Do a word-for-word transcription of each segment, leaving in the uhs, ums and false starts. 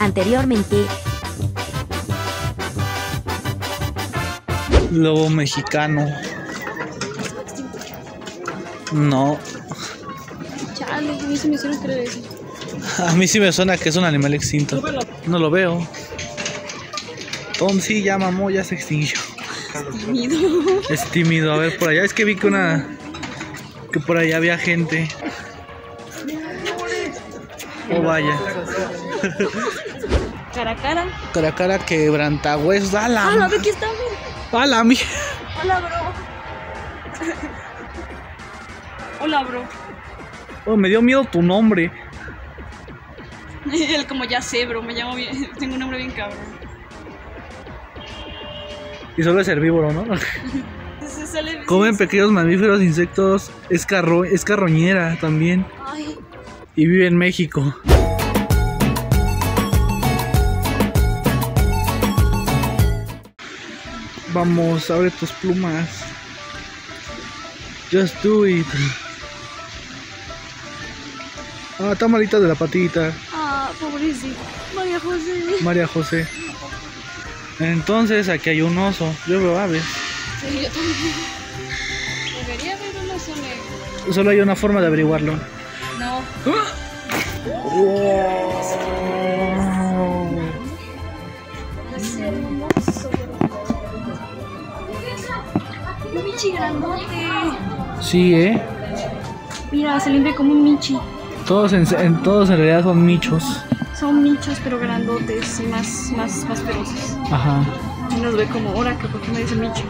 Anteriormente. Lobo mexicano. No. Chale, a mí se me hicieron creer eso. A mí sí me suena que es un animal extinto. No lo veo. Tom sí ya mamó, ya se extinguió. Es tímido. Es tímido. A ver, por allá es que vi que una... Que por allá había gente. Oh, vaya. Cara a cara. Cara a cara quebrantahuesos. ¡A la! Ah, no, aquí estamos. ¡A la mía! Hola, bro. Hola, bro. Oh, me dio miedo tu nombre. Él como ya sé, bro, me llamo bien. Tengo un nombre bien cabrón. Y solo es herbívoro, ¿no? Se sale... Comen pequeños mamíferos, insectos. Es, carro... es carroñera también. Ay. Y vive en México. Vamos, abre tus plumas. Just do it. Ah, está malita de la patita. Ah, pobrecito. María José. María José. Entonces aquí hay un oso. Yo veo aves. Sí, yo también. Debería haber un oso negro. Solo hay una forma de averiguarlo. No. Wow. Es hermoso, bro. Un michi grandote. Sí, eh. Mira, se limpia como un michi. Todos en, en todos en realidad son michos. Son michos, pero grandotes y más, más, más feroces. Ajá. Y nos ve como, ahora que por qué me dice micho.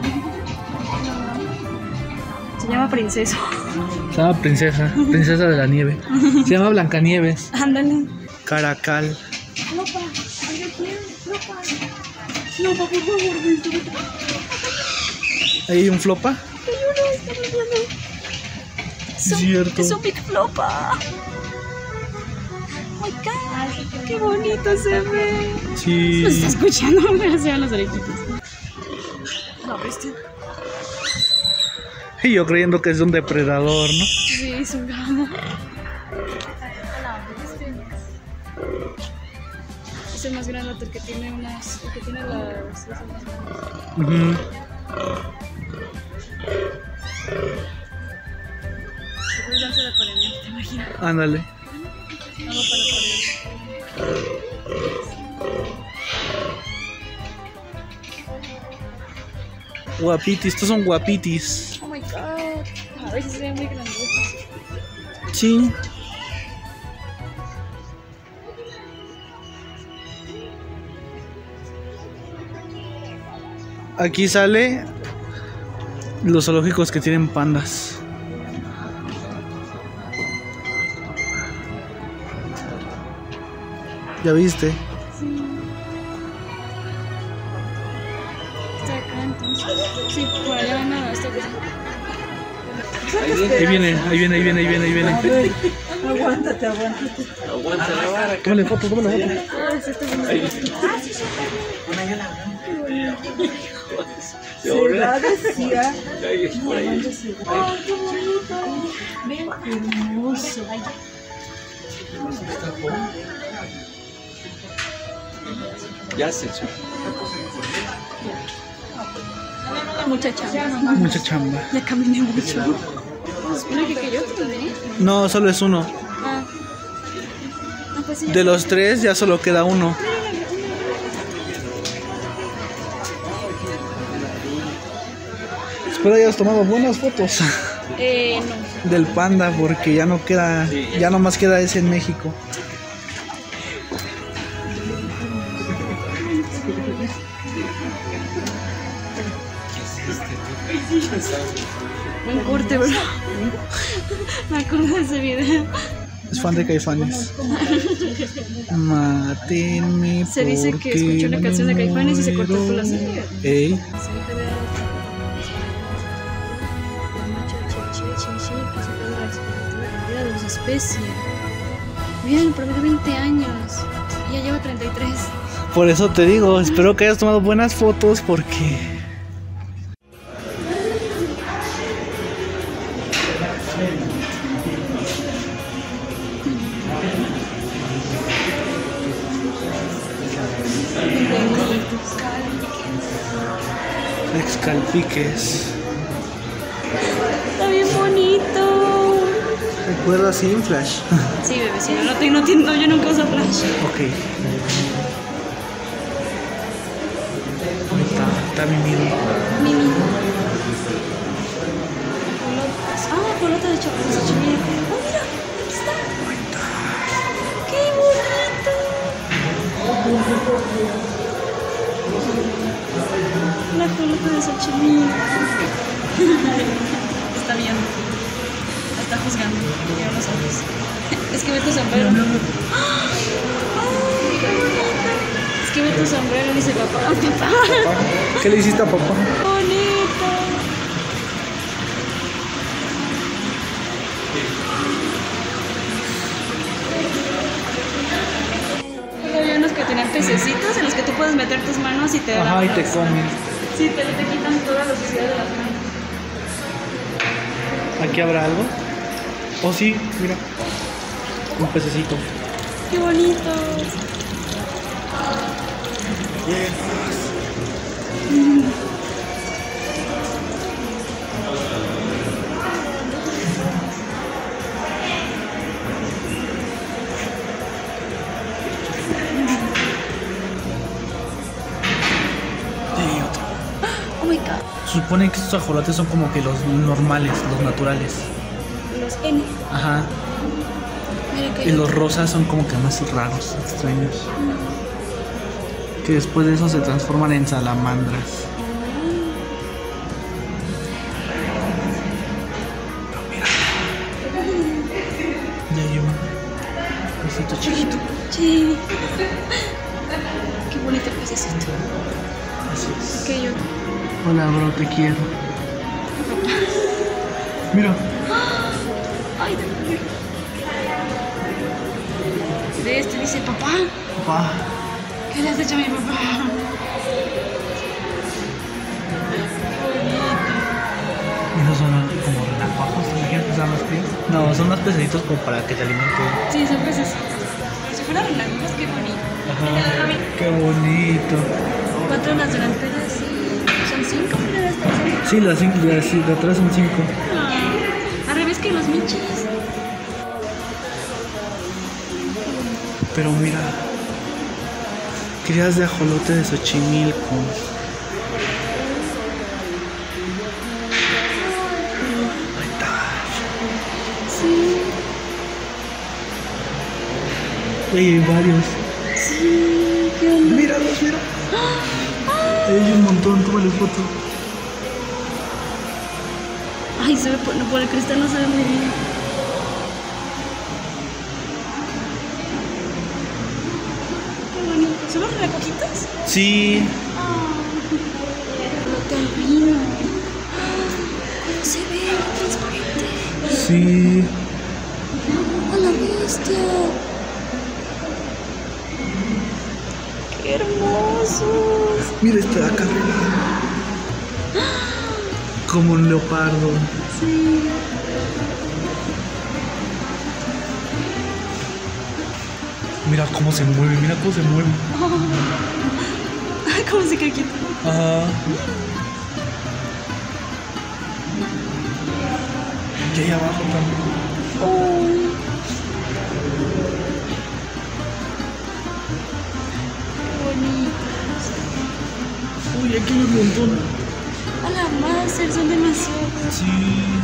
Se llama Princeso. Se llama Princesa, Princesa de la Nieve. Se llama Blancanieves. Ándale. Caracal. Lopa, yo quiero, Lopa. Lopa, por favor, viste. ¿Hay un flopa? Hay uno, está viendo. Sí, cierto. Es un Big Flopa. Oh my god, qué bonito se ve. Sí. No se está escuchando, me hacían las orejitas. ¿Lo viste? Y yo creyendo que es un depredador, ¿no? Sí, es un gato. Es el más grande, el que tiene unas. El que tiene las. Uh-huh. Se puede lanzar a pared, ¿te imaginas? Ándale. Algo para pared. Guapitis, estos son guapitis. Oh my god. A veces se ven muy grandotes. Sí. Aquí sale los zoológicos que tienen pandas. ¿Ya viste? Sí. Está acá entonces. Sí, por allá va nada, está acá. Ahí viene, ahí viene, ahí viene, ahí viene, ahí viene. Aguántate, aguántate. Aguántale. Tómale foto, tómale foto. Ah, sí, está bien. Se va, decía. Ay, qué bonito. Vean qué hermoso. Ya se echó. Mucha chamba. Mucha chamba. Ya caminé mucho. Se supone que que yo también. No, solo es uno. Ah. Ah, pues sí, ya. De los tres ya solo queda uno. Espero hayas tomado buenas fotos Eh, no. del panda porque ya no queda, ya nomás queda ese en México. Buen corte, bro. Me acuerdo de ese video. Es fan de Caifanes. Mátenme. Se dice que escuchó una canción de Caifanes y se cortó por la sangre. Ey. De los especies. Miren, el promedio de veinte años. Y ya lleva treinta y tres. Por eso te digo, espero que hayas tomado buenas fotos porque... Excalpiques. Está bien bonito. ¿Recuerdas sin Flash? Sí, bebé, si no, no tengo, no tengo, yo nunca uso Flash. Ok. Ahí está, está mi Mimi. Mimi. Pelotas. Ah, pelota de chocolate. Oh, mira, aquí está. Ahí está. ¡Qué bonito! La pelota de Xochimilco. Está viendo. La está juzgando. Mira los ojos. Es que ve tu sombrero. ¡Ay, qué bonito! Es que ve tu sombrero y dice papá. ¡Ah, papá! ¿Qué le hiciste a papá? ¡Bonito! Había unos que tenían pececitos en los que tú puedes meter tus manos y te dan. Ajá, y te comen. Sí, te, te quitan toda la suciedad de las manos. ¿Aquí habrá algo? Oh, sí, mira. Un pececito. ¡Qué bonitos! Oh my god. Se supone que estos ajolotes son como que los normales, los naturales. Los N. Ajá. Mira que Y los rosas son como que más raros, extraños. Que después de eso se transforman en salamandras. Pero mira. Ya hay un pececito chiquito. Sí. Qué bonito pececito. Así es. Que yo. Hola, bro, te quiero. Mira. Ay, de este dice papá. Papá. ¿Qué le has hecho a mi papá? Esos son como renacuajos, ¿imagínate que son los pies? No, son más pececitos como para que se alimenten. Sí, son pececitos. Pero si fueran blancos, qué bonito. Ajá. Qué bonito. Cuatro las delanteras y son cinco, mira las traseras. Sí, las cinco, las de atrás son cinco. Ah, al revés que los michis. Pero mira, crías de ajolote de Xochimilco. Ahí está. Sí, Ahí hay varios. sí, qué onda. Míralos, mira. Hay un montón, tómale foto. Ay, se ve por, por el cristal, no se ve muy bien. Qué bonito. ¿Son los recojitos? Sí. Pelota albino. ¿Cómo se ve? Transparente. Sí. ¡A la bestia! ¡Qué hermosos! Mira este de acá arriba. Como un leopardo. Sí. Mira cómo se mueve, mira cómo se mueve. Ay, ¿cómo se queda quieto? Ajá. Y ahí abajo también. Oh. Qué bonitos. Uy, aquí hay un montón. A la Master, son demasiados. Sí.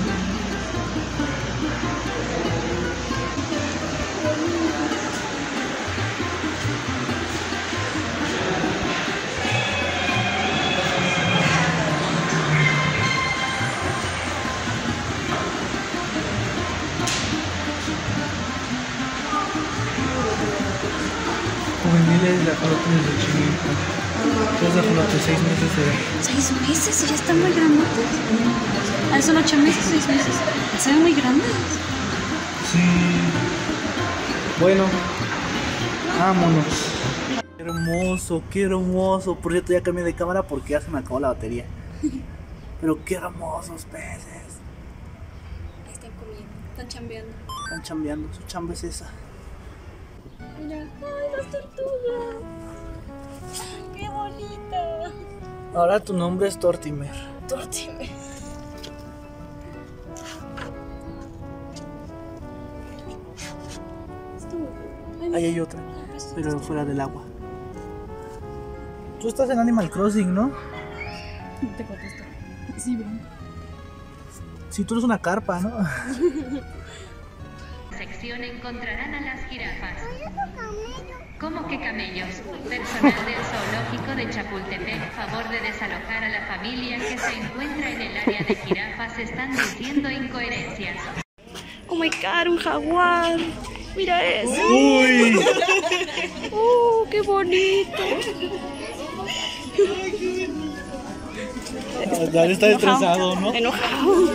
Juveniles de ajolote de Xochimilco. Tres ajolotes, seis meses de edad. ¿Seis meses? ¿Ya están muy grandotes? Ah, son ocho meses, seis meses. Se ven muy grandes. Sí. Bueno, vámonos. Qué hermoso, qué hermoso. Por cierto, ya cambié de cámara porque ya se me acabó la batería. Pero qué hermosos peces. Ahí están comiendo, están chambeando. Están chambeando, su chamba es esa. Mira, ¡ay, las tortugas! ¡Qué bonita! Ahora tu nombre es Tortimer. Tortimer. Ahí hay otra, pero fuera del agua. Tú estás en Animal Crossing, ¿no? No te contesto. Sí, bro. Si tú eres una carpa, ¿no? Sección encontrarán a las jirafas. ¿Cómo que camellos? Personal del zoológico de Chapultepec, favor de desalojar a la familia que se encuentra en el área de jirafas, están diciendo incoherencias. Oh my god, un jaguar. Mira eso. ¡Uy! ¡Oh, qué bonito! Ya está estresado, ¿no? Enojado.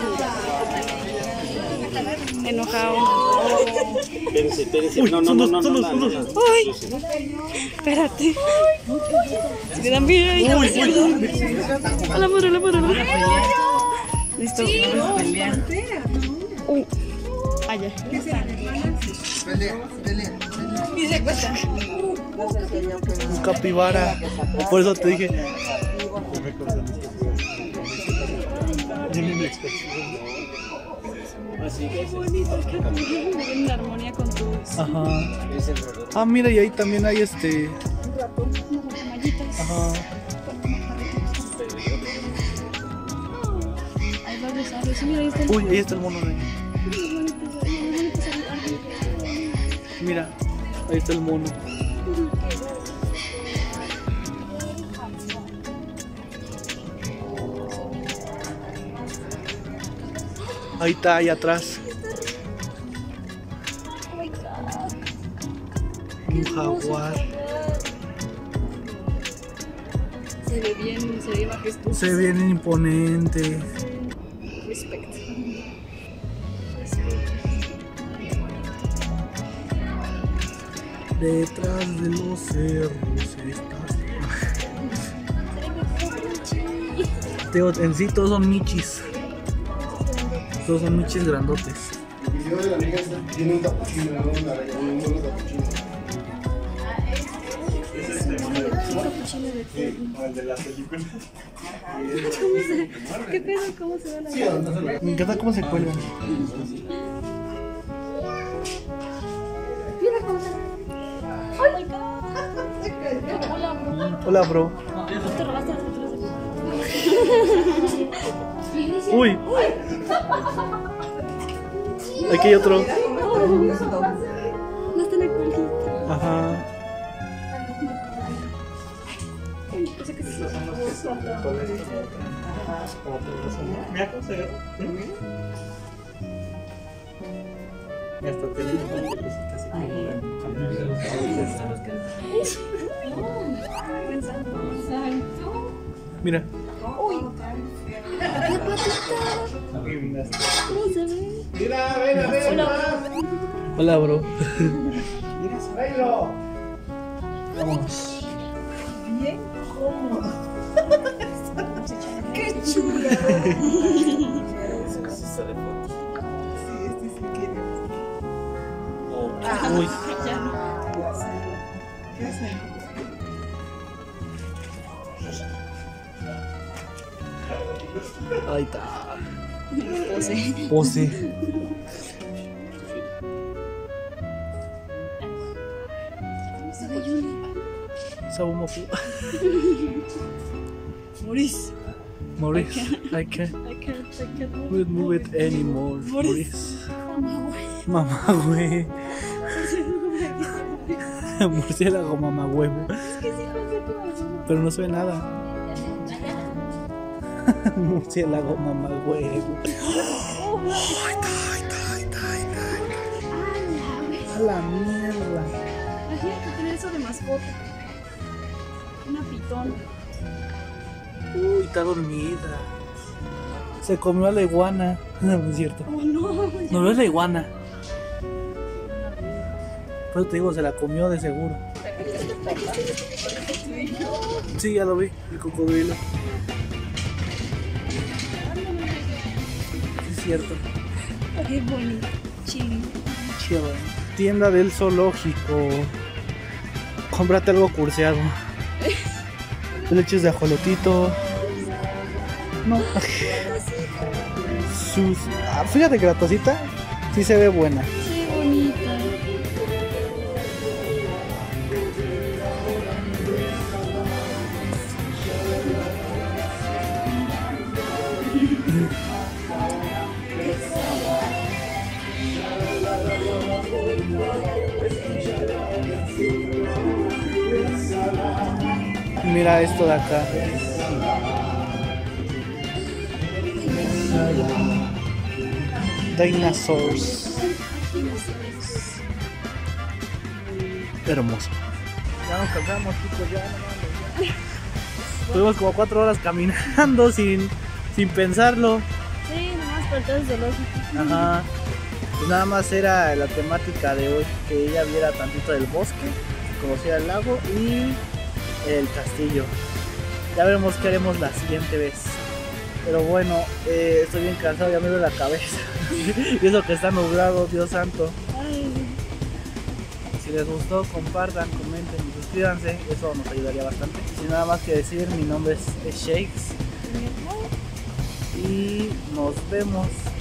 Enojado. Espérense, espérense. Uy, No, no, son no, dos, no, son no, dos, no, son no, dos. no. Ay, espérate. Se me da miedo. Uy, uy. A la madre, a la madre, a la madre. Listo. Uh. Allá. Un capibara. Por eso te dije. Qué bonito, qué bonito. En armonía con tus Ajá. Ah, mira, y ahí también hay este. mallitas. Ajá. Hay varios árboles. Mira, ahí está el Uy, ahí está el mono de. Mira, ahí está el mono. Ahí está, ahí atrás. Un jaguar. Se ve bien, se ve majestuoso. Se ve bien imponente. Respect. Detrás de los cerros estás. Teo, en sí todos son michis. Todos son michis grandotes. El video de la amiga tiene un capuchino, ¿no? Una regaló un mono capuchino. El de la película. ¿Qué pedo? ¿Cómo se ve la Sí, ¿dónde se lo- Me encanta cómo se cuelgan. Oh my god. Hola, bro. Hola, bro. Te robaste las fotos. Uy. Aquí hay otro. No está en el cuelguito. Ajá. Mira cómo se ve. Y hasta tiene una pelecita así como Mira. ¿Cómo se ve? Mira, ven, ven, ven. Hola, bro. Tráelo. Vamos. Bien cómodo. Qué chula. sí sale fotos. Sí, este sí quiere. Uy. Ya no. ¿Qué hace? Ahí está. Pose. Pose. Se ve Yuli. Sabumafu. Maurice. Maurice, I can't I can't, I can't move. wouldn't move it anymore. Maurice. Maurice. Mamá, güey. Murciélago, mamá, huevo. Es que sí, no sé cómo se ve. Pero no se ve nada. Murciélago, mamá, huevo. Ay, ay, ay, ay, ay. A la mierda. Imagínate tener eso de mascota. Una pitón. Uy, está dormida. Se comió a la iguana. No, no es cierto. Oh no. No es la iguana. Pero te digo, se la comió de seguro. Sí, ya lo vi, el cocodrilo. Sí, es cierto. Qué bonito. Chile. Chido. Tienda del zoológico. Cómprate algo curseado. Leches de ajolotito. No. Sus... ah, fíjate que la tacita sí se ve buena. Qué bonita. Mira esto de acá. Dinosaurs. Hermoso. Ya nos cansamos, chicos, ya no mames. Estuvimos como cuatro horas caminando sin, sin pensarlo. Sí, nomás por todo el zoológico. Ajá. Pues nada más era la temática de hoy, que ella viera tantito del bosque, que conociera el lago y el castillo. Ya veremos qué haremos la siguiente vez. Pero bueno, eh, estoy bien cansado, ya me duele la cabeza. Y eso que está nublado, Dios santo. Ay, Si les gustó, compartan, comenten y suscríbanse, eso nos ayudaría bastante. Sin nada más que decir, mi nombre es, es Shakes. Y nos vemos.